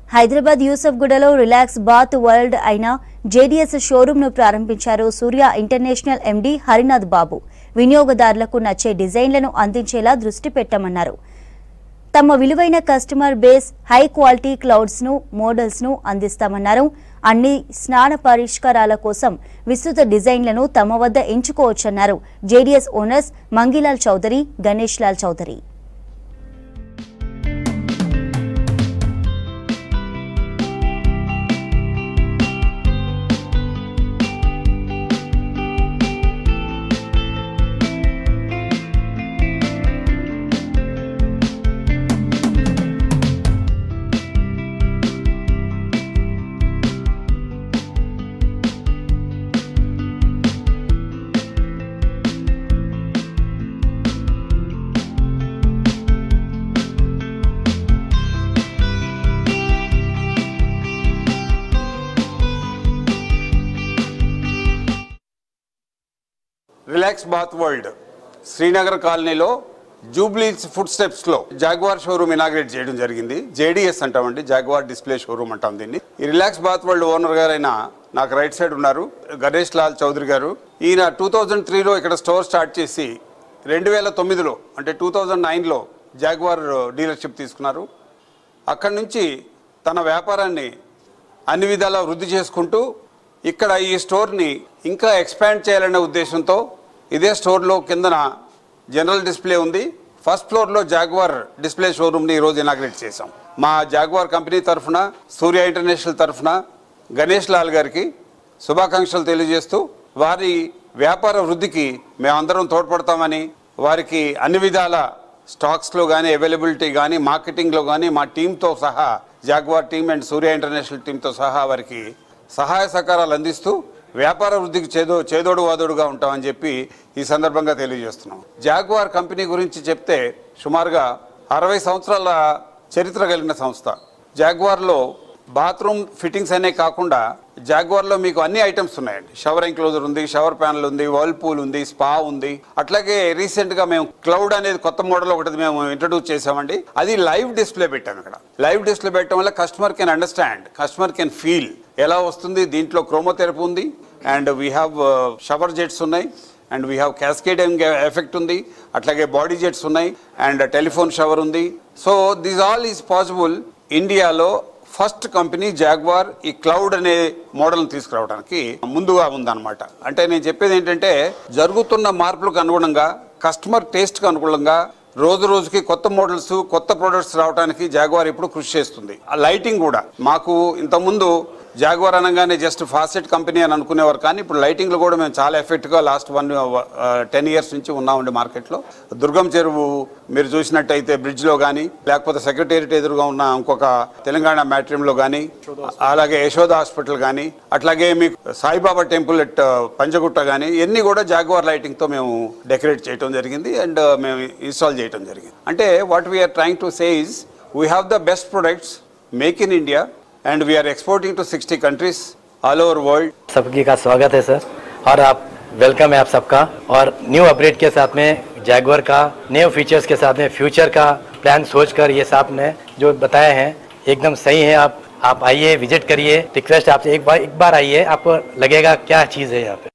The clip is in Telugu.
హైదరాబాద్ యూసఫ్ గూడలో రిలాక్స్ బాత్ వరల్డ్ అయిన జేడీఎస్ షోరూమ్ ను ప్రారంభించారు సూర్య ఇంటర్నేషనల్ ఎండీ హరినాథ్ బాబు. వినియోగదారులకు నచ్చే డిజైన్లను అందించేలా దృష్టి పెట్టమన్నారు. తమ విలువైన కస్టమర్ బేస్ హై క్వాలిటీ క్లౌడ్స్ ను మోడల్స్ ను అందిస్తామన్నారు. అన్ని స్నాన పరిష్కారాల కోసం విస్తృత డిజైన్లను తమ వద్ద ఎంచుకోవచ్చన్నారు JDS owners Mangilal Chaudhary, Ganesh Lal Chaudhary. Relax Bath World Srinagar కాలనీలో జూబ్లీస్ ఫుడ్ స్టెప్స్ లో జాగ్వార్ షోరూమ్ ఇనాగ్రేట్ చేయడం జరిగింది. జేడీఎస్ అంటామండి, జాగ్వార్ డిస్ప్లే షోరూమ్ అంటాం దీన్ని. ఈ రిలాక్స్ బాత్ వరల్డ్ ఓనర్ గారైన నాకు రైట్ సైడ్ ఉన్నారు గణేష్ లాల్ చౌదరి గారు. ఈయన 2003లో ఇక్కడ స్టోర్ స్టార్ట్ చేసి 2009లో అంటే 2009లో జాగ్వార్ డీలర్షిప్ తీసుకున్నారు. అక్కడి నుంచి తన వ్యాపారాన్ని అన్ని విధాలా వృద్ధి చేసుకుంటూ ఇక్కడ ఈ స్టోర్ని ఇంకా ఎక్స్పాండ్ చేయాలనే ఉద్దేశంతో ఇదే స్టోర్లో కిందన జనరల్ డిస్ప్లే ఉంది, ఫస్ట్ ఫ్లోర్లో జాగ్వార్ డిస్ప్లే షోరూమ్ని ఈరోజు ఇనాగ్రేట్ చేశాం. మా జాగ్వార్ కంపెనీ తరఫున, సూర్య ఇంటర్నేషనల్ తరఫున గణేష్ లాల్ గారికి శుభాకాంక్షలు తెలియజేస్తూ వారి వ్యాపార వృద్ధికి మేమందరం తోడ్పడతామని, వారికి అన్ని విధాల స్టాక్స్లో కానీ అవైలబిలిటీ కానీ మార్కెటింగ్లో కానీ మా టీంతో సహా, Jaguar team and Surya International టీంతో సహా వారికి సహాయ సహకారాలు అందిస్తూ వ్యాపార వృద్ధికి చేదోడు వాదోడుగా ఉంటామని చెప్పి ఈ సందర్భంగా తెలియజేస్తున్నాం. జాగ్వార్ కంపెనీ గురించి చెప్తే సుమారుగా 60 సంవత్సరాల చరిత్ర కలిగిన సంస్థ. జాగ్వార్లో బాత్రూమ్ ఫిట్టింగ్స్ అనే కాకుండా జాగ్వార్లో మీకు అన్ని ఐటమ్స్ ఉన్నాయండి. షవర్ ఎంక్లోజర్ ఉంది, షవర్ ప్యానల్ ఉంది, వర్ల్పూల్ ఉంది, స్పా ఉంది. అట్లాగే రీసెంట్గా మేము క్లౌడ్ అనేది కొత్త మోడల్ ఒకటి మేము ఇంట్రడ్యూస్ చేసామండి. అది లైవ్ డిస్ప్లే పెట్టాము. ఇక్కడ లైవ్ డిస్ప్లే పెట్టడం వల్ల customer can understand, customer can feel ఎలా వస్తుంది. దీంట్లో క్రోమోథెరపీ ఉంది and we have shower jets ఉన్నాయి and we have cascading effect ఉంది, అట్లాగే బాడీ జెట్స్ ఉన్నాయి అండ్ టెలిఫోన్ షవర్ ఉంది. So this all is possible. ఇండియాలో ఫస్ట్ కంపెనీ జాగ్వార్ ఈ క్లౌడ్ అనే మోడల్ని తీసుకురావడానికి ముందుగా ఉందన్నమాట. అంటే నేను చెప్పేది ఏంటంటే జరుగుతున్న మార్పులకు అనుగుణంగా, కస్టమర్ టేస్ట్కి అనుగుణంగా రోజు రోజుకి కొత్త మోడల్స్, కొత్త ప్రొడక్ట్స్ రావడానికి జాగ్వార్ ఇప్పుడు కృషి చేస్తుంది. ఆ లైటింగ్ కూడా మాకు ఇంతకుముందు జాగ్వార్ అనగానే జస్ట్ ఫాసెట్ కంపెనీ అని అనుకునేవారు, కానీ ఇప్పుడు లైటింగ్లో కూడా మేము చాలా ఎఫెక్ట్గా లాస్ట్ 10 ఇయర్స్ నుంచి ఉన్నామండి మార్కెట్లో. దుర్గం చెరువు మీరు చూసినట్టయితే బ్రిడ్జ్లో కానీ, లేకపోతే సెక్రటేరియట్ ఎదురుగా ఉన్న ఇంకొక తెలంగాణ మ్యాట్రియంలో కానీ, అలాగే యశోద హాస్పిటల్ కానీ, అట్లాగే మీకు సాయిబాబా టెంపుల్ ఎట్ పంజగుట్ట కానీ, ఇవన్నీ కూడా జాగ్వార్ లైటింగ్తో మేము డెకరేట్ చేయడం జరిగింది అండ్ మేము ఇన్స్టాల్ చేయడం జరిగింది. అంటే what we are trying to say is we have the best products make in India and we are exporting to 60 countries all over world. सबकी का स्वागत है सर और आप वेलकम है आप सबका. और न्यू अपडेट के साथ में जैगुआर का न्यू फीचर्स के साथ में फ्यूचर का प्लान सोचकर ये साहब ने जो बताए हैं एकदम सही है. आप आइए, विजिट करिए. रिक्वेस्ट आपसे एक बार आइए, आपको लगेगा क्या चीज़ है यहाँ पे.